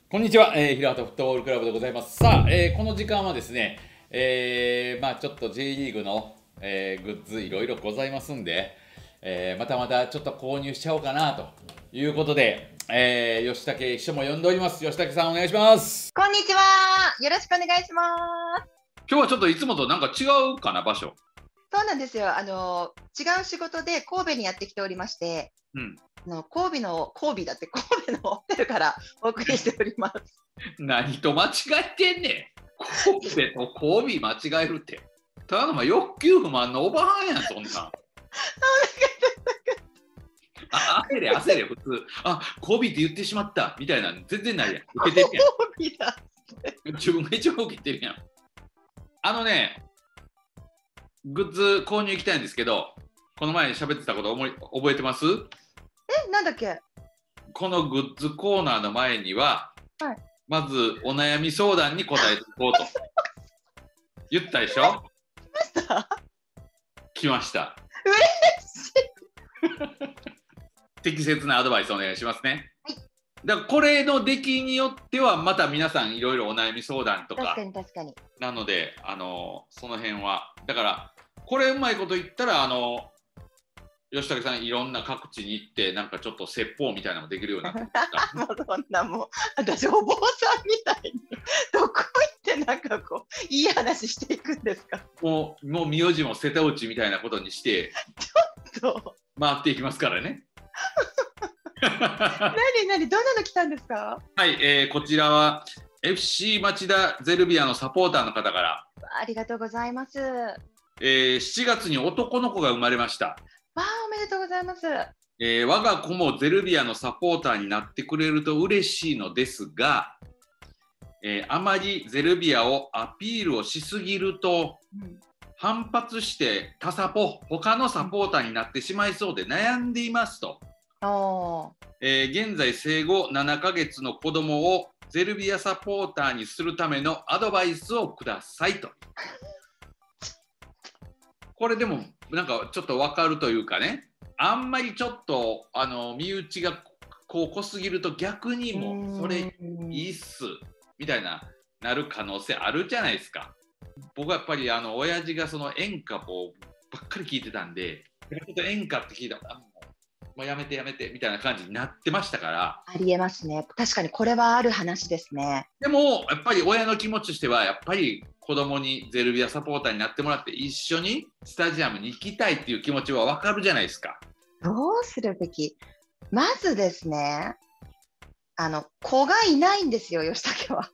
こんにちは、平畑フットボールクラブでございます。さあ、この時間はですね、ちょっと J リーグの、グッズいろいろございますんで、またちょっと購入しちゃおうかなということで、吉武秘書も呼んでおります。吉武さんお願いします。 こんにちは。よろしくお願いします。 今日はちょっといつもとなんか違うかな、場所。 そうなんですよ。違う仕事で神戸にやってきておりまして、 うん。 神戸のホテルからお送りしております。 何と間違えてんねん。神戸と神戸間違えるって。ただのまあ欲求不満のおばはんやん、そんなん。焦れ焦れ普通。神戸って言ってしまったみたいな全然ないやん。受けてるやん。 神戸だ。 自分が一番受けてるやん。グッズ購入行きたいんですけど、この前喋ってたこと覚えてます？ なんだっけ？ このグッズコーナーの前には、 はい、 まずお悩み相談に答えていこうと言ったでしょ？来ました。 嬉しい。 適切なアドバイスお願いしますね。 はい。 だからこれの出来によってはまた皆さんいろいろお悩み相談とか確かに。 なのでその辺はだからこれうまいこと言ったら吉武さんいろんな各地に行ってなんかちょっと説法みたいなのもできるようになってきた。 もうそんなもう私お坊さんみたいにどこ行ってなんかこういい話していくんですか？ もう名字も瀬戸内みたいなことにしてそう回っていきますからね。 何どんなの来たんですか？ はい、こちらは FC 町田ゼルビアのサポーターの方から、 ありがとうございます。 7月に男の子が生まれました。 おめでとうございます。 我が子もゼルビアのサポーターになってくれると嬉しいのですが、あまりゼルビアをアピールをしすぎると、反発して他のサポーターになってしまいそうで悩んでいますと。現在生後7ヶ月の子供をゼルビアサポーターにするためのアドバイスをくださいと。これでもなんかちょっと分かるというかね、あんまりちょっと身内が濃すぎると逆にもうそれいいっすみたいなる可能性あるじゃないですか。僕はやっぱり親父がその演歌をばっかり聞いてたんで、ちょっと演歌って聞いたらもうやめてみたいな感じになってましたから。 ありえますね。確かにこれはある話ですね。 でもやっぱり親の気持ちとしてはやっぱり子供にゼルビアサポーターになってもらって一緒にスタジアムに行きたいっていう気持ちは分かるじゃないですか。 どうするべき？まずですね、子がいないんですよ、吉武は。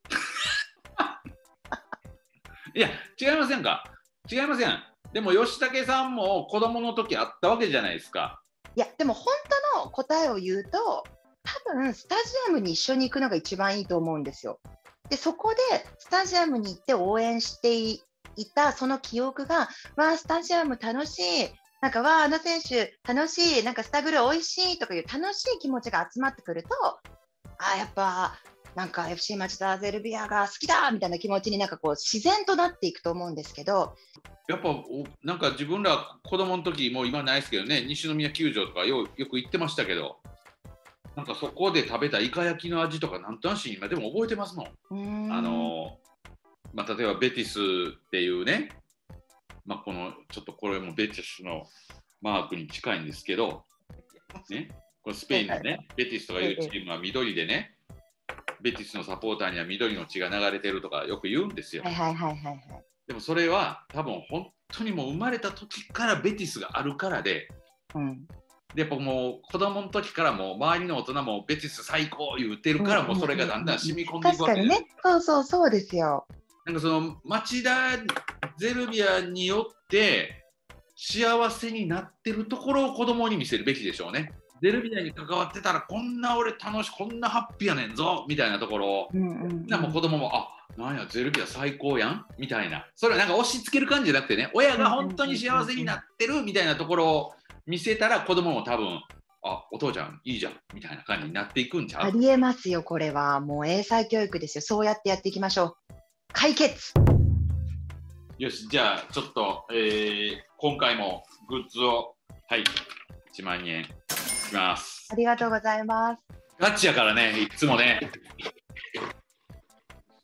いや違いませんか？違いません。でも吉武さんも子供の時あったわけじゃないですか。 いやでも本当の答えを言うと、多分スタジアムに一緒に行くのが一番いいと思うんですよ。でそこでスタジアムに行って応援していたその記憶が、スタジアム楽しい、なんかあの選手楽しい、なんかスタグル美味しいとかいう楽しい気持ちが集まってくると、やっぱなんか FC 町田ゼルビアが好きだみたいな気持ちになんかこう自然となっていくと思うんですけど、 やっぱなんか自分ら子供の時もう今ないですけどね、西宮球場とかよく行ってましたけど、なんかそこで食べたイカ焼きの味とかなんとなし今でも覚えてますもん。例えばベティスっていうね、ちょっとこれもベティスのマークに近いんですけど、ね、これスペインのね、ベティスとかいうチームは緑でね、ベティスのサポーターには緑の血が流れてるとかよく言うんですよ。でもそれは多分本当にもう生まれた時からベティスがあるからで、やっぱもう子供の時からもう周りの大人もベティス最高言ってるからもうそれがだんだん染み込んでいくわけです。 確かにね、そうですよ。 なんかその町田ゼルビアによって幸せになってるところを子供に見せるべきでしょうね。ゼルビアに関わってたらこんな俺楽しい、こんなハッピーやねんぞみたいなところを、もう子供もなんやゼルビア最高やんみたいな、それはなんか押し付ける感じじゃなくてね、親が本当に幸せになってるみたいなところを見せたら子供も多分お父ちゃんいいじゃんみたいな感じになっていくんちゃう？ ありえますよ。これはもう英才教育ですよ。そうやってやっていきましょう。解決。 よし、じゃあちょっと、今回もグッズを1万円いきます。 ありがとうございます。 ガチやからね、いつもね。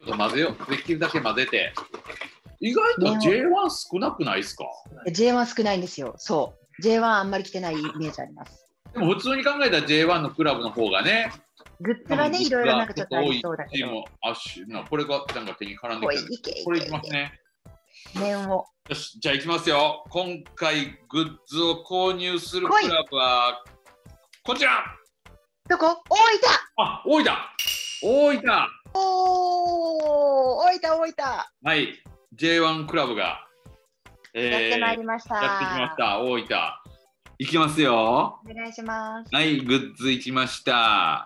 と混ぜよう。できるだけ混ぜて。意外と J1 少なくないですか？ J1 少ないんですよ。そう。J1 あんまり来てないイメージあります。 でも普通に考えたら J1 のクラブの方がね、 グッズはね、いろいろなんかちょっとありそうだけど。 これがなんか手に絡んできた。これいきますね。 念を。 よし、じゃあいきますよ。今回グッズを購入するクラブはこちら。 どこ？大分。 あ、大分。大分。 大分。 はい、J1 クラブが、 やってまいりました。 やってきました。大分。いきますよ。 お願いします。 はい、グッズいきました。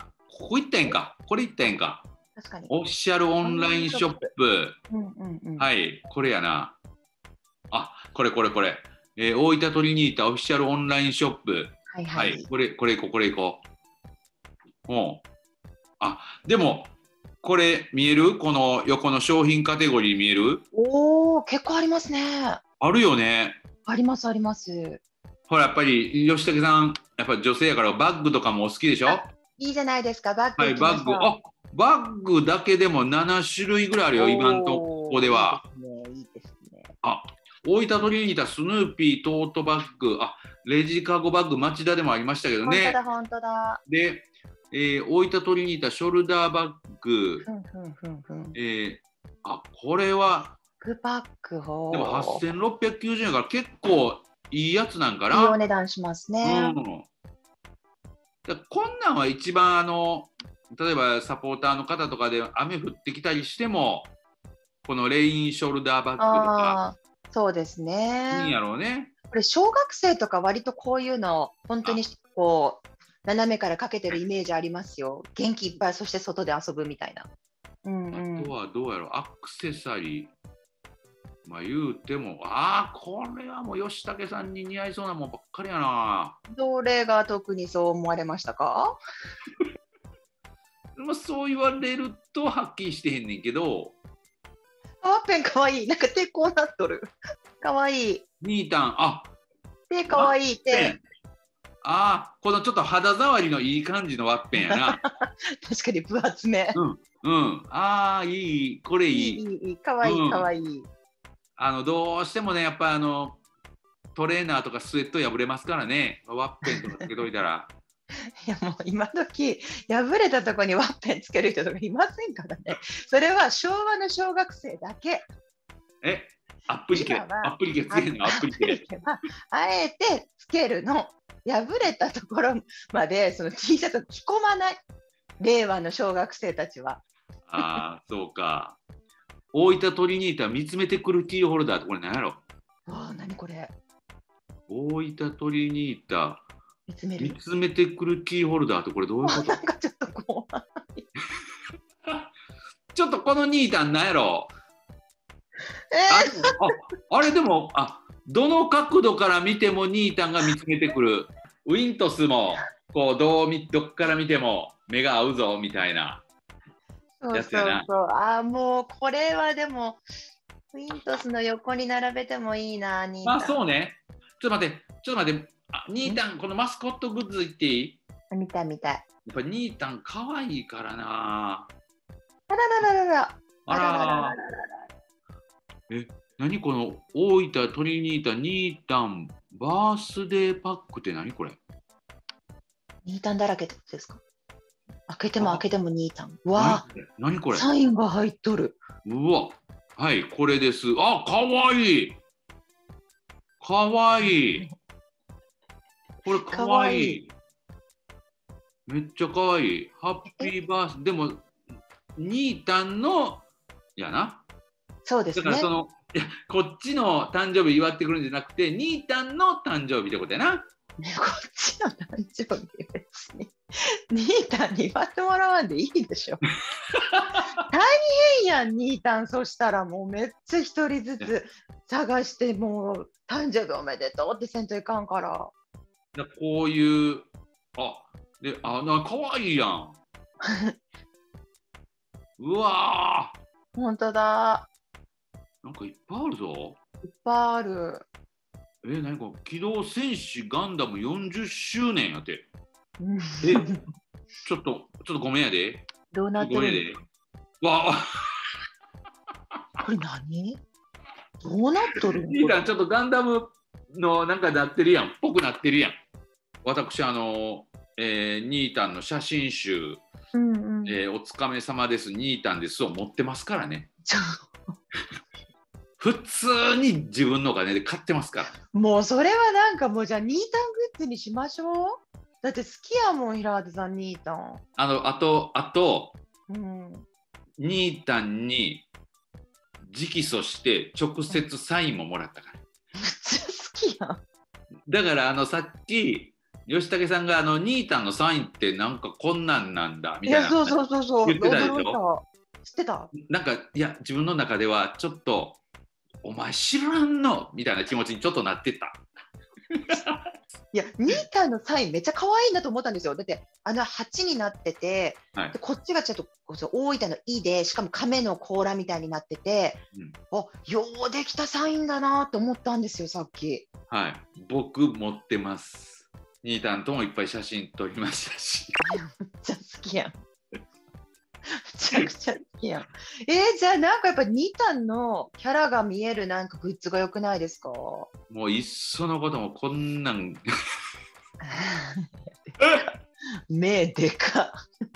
ここ行ったんか。これ行ったんか。 確かに。 オフィシャルオンラインショップ。はい、これやな。あ、これ。大分トリニータオフィシャルオンラインショップ。はい、これ行こう。もう。あ、でも、これ見える？この横の商品カテゴリー見える？ おお、結構ありますね。 あるよね。 あります。 ほら、やっぱり吉武さん、やっぱり女性やからバッグとかもお好きでしょ？ いいじゃないですか、バッグ。 はい、バッグ。あ、バッグだけでも7種類ぐらいあるよ、今のとこでは。 いいですね。 あ、大分トリニータスヌーピートートバッグ。あ、レジカゴバッグ、町田でもありましたけどね。 本当だ。 で、大分トリニータショルダーバッグ。あ、これはバッグでも8690円から結構いいやつなんかな。 いいお値段しますね。 こんなんは一番例えばサポーターの方とかで雨降ってきたりしてもこのレインショルダーバッグとか。 そうですね。 いいんやろうね。 これ小学生とか割とこういうの本当にこう斜めからかけてるイメージありますよ。元気いっぱい、そして外で遊ぶみたいな。 あとはどうやろう、アクセサリー。まあ言うても、これはもう吉武さんに似合いそうなもんばっかりやな。 どれが特にそう思われましたか？ まあそう言われるとはっきりしてへんねんけど。 ワッペンかわいい。なんか手こうなっとる。かわいい。 ニータン、 手かわいい手。 このちょっと肌触りのいい感じのワッペンやな。 確かに分厚め。 いい、これいい。 いい、かわいい、かわいい。 どうしてもね、やっぱトレーナーとかスウェット破れますからね、ワッペンとかつけといたら。 いやもう今時破れたとこにワッペンつける人とかいませんからね。それは昭和の小学生だけ。 アップリケつけるの？アップリケはあえてつけるの。破れたところまでその T シャツを着込まない。令和の小学生たちは。 そうか。大分トリニータ見つめてくるキーホルダーってこれ何やろ？ 何これ？ 大分トリニータ見つめてくるキーホルダーってこれどういうこと？ なんかちょっと怖い。 ちょっとこのニータン何やろ？あれでもどの角度から見てもニータンが見つめてくる。ウィントスもこうどっから見ても目が合うぞみたいなやつやな。 もうこれはでもウィントスの横に並べてもいいな。ニータン。 そうね。ちょっと待ってニータンこのマスコットグッズ言っていい？ 見たい。 やっぱニータン可愛いからな。何この大分トリニータニータンバースデーパックって何これ？ ニータンだらけってことですか？開けてもニータン。わ何これ？ サインが入っとる。 うわ、はい、これです。かわいい。かわいい。これかわいい。めっちゃかわいい。ハッピーバース。でも、ニータンのやな。 そうですね。 だからこっちの誕生日祝ってくるんじゃなくて、ニータンの誕生日ってことやな。 こっちの誕生日別に。ニータンに祝ってもらわんでいいでしょ。大変やん、ニータン。そしたらもうめっちゃ一人ずつ探して、もう誕生日おめでとうってせんといかんから。 こういう、かわいいやん。うわー。本当だ。 なんかいっぱいあるぞ。 いっぱいある。 何か機動戦士ガンダム40周年やって。ちょっとごめんやで。 どうなってる？ わあこれ何？どうなっとるん？ ニータンちょっとガンダムのなんかなってるやん、ぽくなってるやん。私ニータンの写真集、おつかめさまですニータンですを持ってますからね。普通に自分のお金で買ってますから。 もうそれはなんかもうじゃあニータングッズにしましょう。だって好きやもん、平畑さん、ニータン。 あと、ニータンに直訴して直接サインももらったから。 めっちゃ好きやん。 だからさっき吉武さんがニータンのサインってなんかこんなんなんだみたいな。 そう言ってたでしょ。知ってた？ なんかいや自分の中ではちょっとお前知らんのみたいな気持ちにちょっとなってた。 いや、ニータンのサインめっちゃ可愛いなと思ったんですよ。だって8になってて、でこっちがちょっと大分の「い」で、しかも亀の甲羅みたいになってて、ようできたサインだなと思ったんですよ、さっき。 はい、僕持ってます。ニータンともいっぱい写真撮りましたし。 めっちゃ好きやん。めちゃくちゃ好きやん。じゃあなんかやっぱりニータンのキャラが見えるなんかグッズが良くないですか？ もういっそのこともこんなん目でか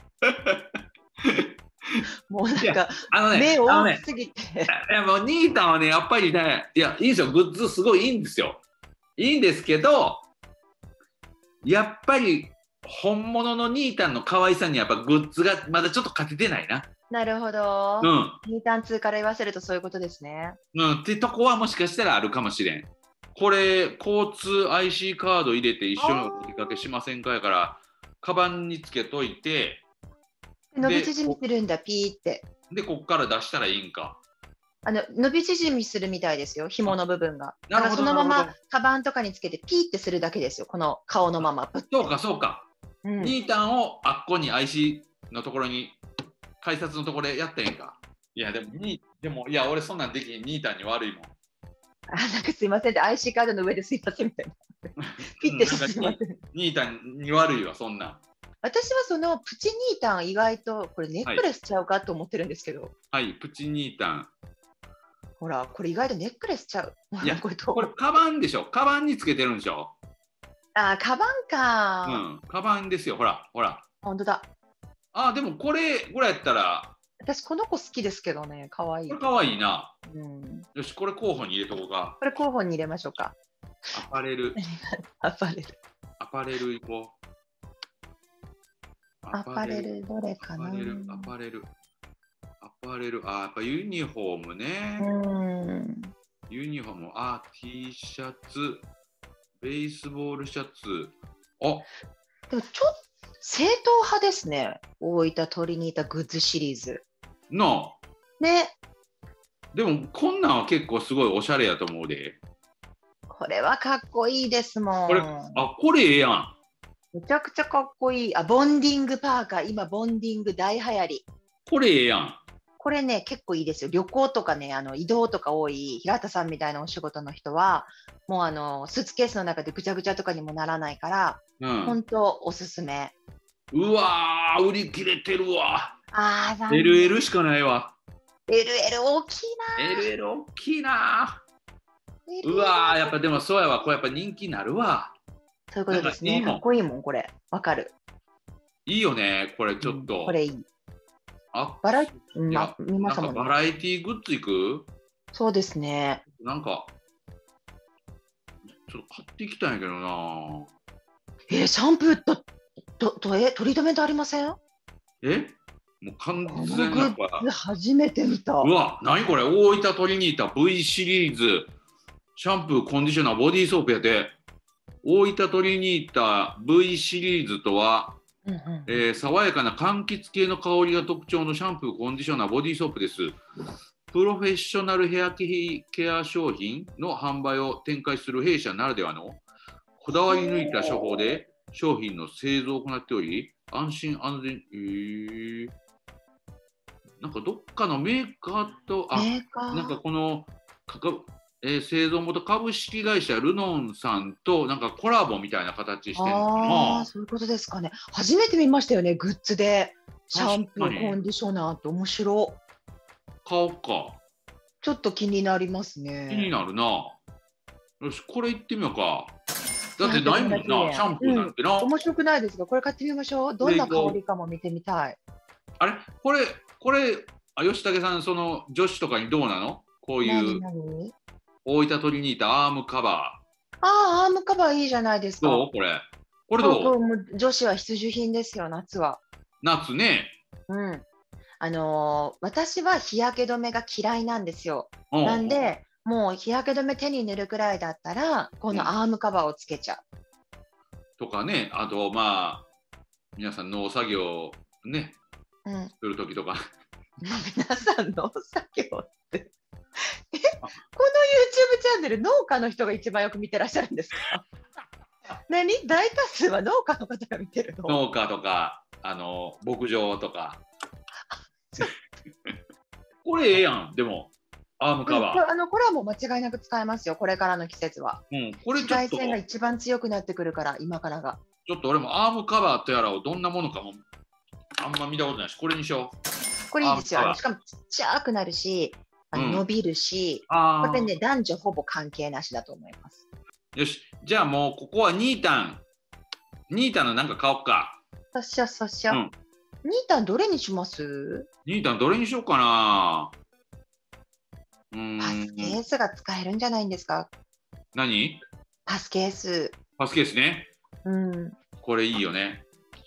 もうなんか目大きすぎて、 もうニータンはねやっぱりね、いやいいですよ、グッズすごいいいんですよ、いいんですけど、やっぱり本物のニータンの可愛さにやっぱグッズがまだちょっと勝ててないな。 なるほど、ニータン2から言わせるとそういうことですね。 ってとこはもしかしたらあるかもしれん。これ交通 IC カード入れて一緒にお出かけしませんかやから、カバンにつけといて伸び縮みするんだ、ピーって。 でこっから出したらいいんか。 伸び縮みするみたいですよ、紐の部分が。だからそのままカバンとかにつけてピーってするだけですよ、この顔のまま。 そうかそうか、ニータンをあっこに IC のところに改札のところでやったんやんか。いやでもいや俺そんなんできん、ニータンに悪いもん。 なんかすいませんって IC カードの上ですいませんみたいな。ピッてしてすいません。 ニータンに悪いわそんなん。 私はそのプチニータン意外とこれネックレスちゃうかと思ってるんですけど。 はい、プチニータン。 ほらこれ意外とネックレスちゃう。 いやこれカバンでしょ、カバンにつけてるんでしょ。 カバンか。 カバンですよ、ほらほら。 本当だ。 でもこれぐらいやったら。 私この子好きですけどね、かわいい。 これかわいいな。よし、これ候補に入れとこうか。 これ候補に入れましょうか。 アパレル。 アパレル。 アパレル行こう。 アパレルどれかな。 アパレル。やっぱユニフォームね。ユニフォーム、T シャツ、ベースボールシャツ。 でもちょっと正統派ですね。大分トリニータグッズシリーズ。ね。 でもこんなんは結構すごいおしゃれやと思うで。 これはかっこいいですもん。 これええやん。 めちゃくちゃかっこいい。ボンディングパーカー、今ボンディング大流行り。 これええやん。 これね結構いいですよ。旅行とかね移動とか多い平田さんみたいなお仕事の人はもうスーツケースの中でぐちゃぐちゃとかにもならないから、本当おすすめ。 うわー売り切れてるわ。 残念。 LL しかないわ。 LL 大きいな。 LL 大きいな。うわーやっぱでもそうやわ、これやっぱ人気になるわ。 そういうことですね。かっこいいもんこれ。わかる。 いいよねこれちょっと。 これいい。バラエティグッズいく？ そうですね。 なんかちょっと買っていきたいんやけどな。 シャンプーとトリートメントありません？ もう完全なこれ初めて見た。 うわ、何これ、大分トリニータ V シリーズシャンプーコンディショナーボディーソープやで。大分トリニータ V シリーズとは、爽やかな柑橘系の香りが特徴のシャンプーコンディショナーボディーソープです。プロフェッショナルヘアケア商品の販売を展開する弊社ならではのこだわり抜いた処方で商品の製造を行っており、安心安全、なんかどっかのメーカーとなんかこの製造元株式会社ルノンさんとなんかコラボみたいな形してるのかな。 そういうことですかね。初めて見ましたよね、グッズでシャンプーコンディショナーって面白。 買おうか。 ちょっと気になります気にね。 なるな。よし、これいってみようか。だってないもんな、シャンプーなんてな。 面白くないですか？これ買ってみましょう。どんな香りかも見てみたい。 あれこれ、吉武さん、その女子とかにどうなの？こういう何大分トリニータアームカバアームカバーいいじゃないですー。どか。 うこれ。これどう？ もう女子は必需品ですよ、夏は。 夏ね。 うん。私は日焼け止めが嫌いなんですよ。 うん、 なんで、もう日焼け止め手に塗るくらいだったら、このアームカバーをつけちゃう。 とかね、あとまあ、皆さん農作業ね、するときとか。 皆さん農作業って。この YouTube チャンネル、農家の人が一番よく見てらっしゃるんですか？大多数は農家の方が見てるの？ 農家とか、牧場とか。これええやん、でも、アームカバー。 これはもう間違いなく使えますよ、これからの季節は。 これちょっと紫外線が一番強くなってくるから、今からが。 ちょっと俺もアームカバーとやらをどんなものかもあんま見たことないし、これにしよう。 これいいですよ。しかもちっちゃくなるし、伸びるし、これね、男女ほぼ関係なしだと思います。 よし、じゃあもうここはニータンのなんか買おうか。 そしよ。ニータンどれにします？ ニータンどれにしようかな。 パスケースが使えるんじゃないんですか？ 何？ パスケース。 パスケースね。これいいよね。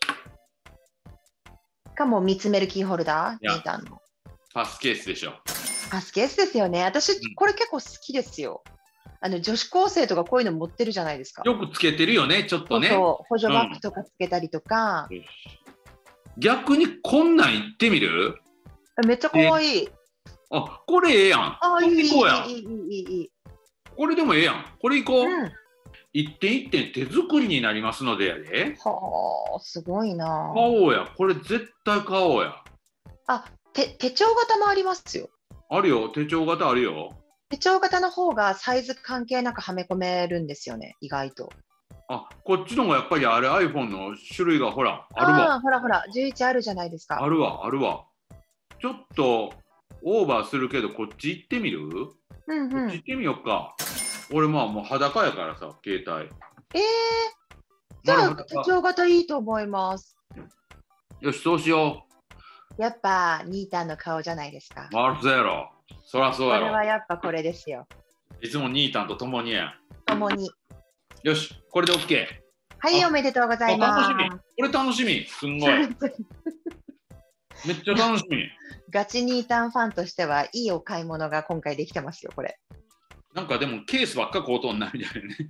かも見つめるキーホルダー、ニータンの。 パスケースでしょ。 パスケースですよね。私、これ結構好きですよ。女子高生とかこういうの持ってるじゃないですか。 よくつけてるよね、ちょっとね。 補助バッグとかつけたりとか。 逆にこんなんいってみる？ めっちゃかわいい。 あ、これええやん。これいこうやん。 いい。 これでもええやん。これいこう。一点一点手作りになりますのでやで。 はあ、すごいな。 買おうや。これ絶対買おうや。 手帳型もありますよ。 あるよ。手帳型あるよ。 手帳型の方がサイズ関係なくはめ込めるんですよね、意外と。 こっちの方がやっぱりあれ iPhone の種類がほら、あるわ。 ほら、11あるじゃないですか。 あるわ。ちょっとオーバーするけど、こっち行ってみる？こっち行ってみようか。俺もう裸やからさ、携帯。 じゃあ手帳型いいと思います。 よし、そうしよう。やっぱニータンの顔じゃないですか。 そうやろ。そらそうやろ。 これはやっぱこれですよ。 いつもニータンと共にや。 共に。 よし、これで OK。 はい、おめでとうございます。 楽しみ。これ楽しみ。すんごい。めっちゃ楽しみ。 ガチニータンファンとしてはいいお買い物が今回できてますよ、これ。 なんかでもケースばっか買うとんなみたいなね。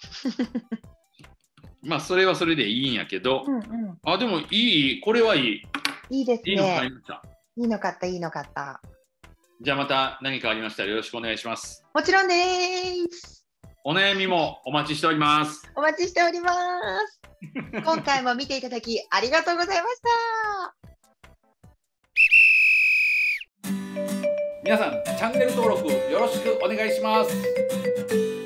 まあそれはそれでいいんやけど、でもいい、これはいい。 いいですね。 いいの買いました。 いいの買った。 じゃあまた何かありましたらよろしくお願いします。 もちろんです。 お悩みもお待ちしております。 お待ちしております。今回も見ていただきありがとうございました。 皆さんチャンネル登録よろしくお願いします。